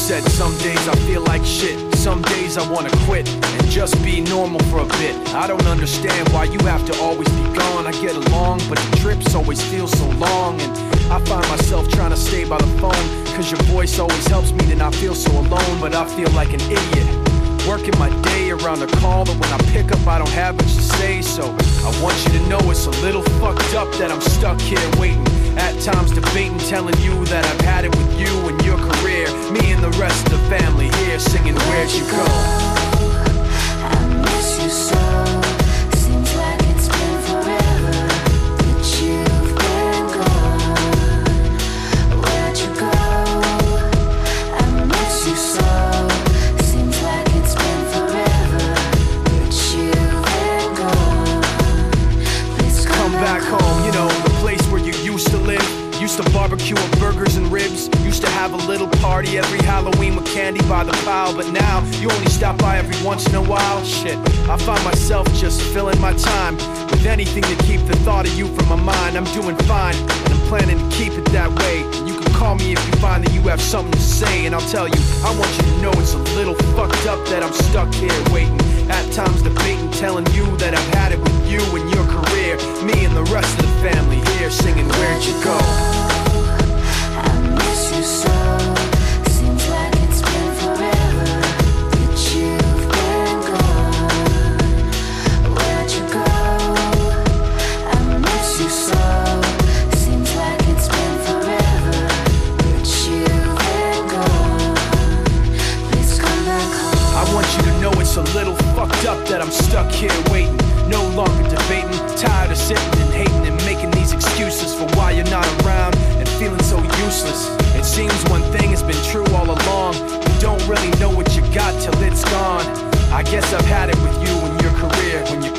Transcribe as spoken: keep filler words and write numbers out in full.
said some days I feel like shit, some days I wanna quit and just be normal for a bit. I don't understand why you have to always be gone. I get along, but the trips always feel so long, and I find myself trying to stay by the phone, cause your voice always helps me to not feel so alone. But I feel like an idiot, working my day around a call that when I pick up I don't have much to say. So I want you to know it's a little fucked up that I'm stuck here waiting, at times debating, telling you that I've had it with you and your career. Me and the rest of the family here singing Where'd You Go? I miss you so. Seems like it's been forever that you've been gone. Where'd you go? I miss you so. Seems like it's been forever that you've been gone. Please come, come back home, you know, the place where you used to live. Used to barbecue on burgers and ribs. Used to have a little party every Halloween with candy by the pile. But now, you only stop by every once in a while. Shit, I find myself just filling my time with anything to keep the thought of you from my mind. I'm doing fine, and I'm planning to keep it that way. And you can call me if you find that you have something to say, and I'll tell you, I want you to know it's a little fucked up that I'm stuck here waiting, at times debating, telling you that I've had it with you and your career. Me and the rest of the family here singing Where'd You Go? I miss you so. Seems like it's been forever that you've been gone. Where'd you go? I miss you so. Seems like it's been forever that you've been gone. Please come back home. I want you to know it's a little fucked up that I'm stuck here waiting, no longer debating, tired of sitting and hating and making these excuses for why you're not around and feeling so useless. It seems one thing has been true all along, you don't really know what you got till it's gone. I guess I've had it with you and your career. When you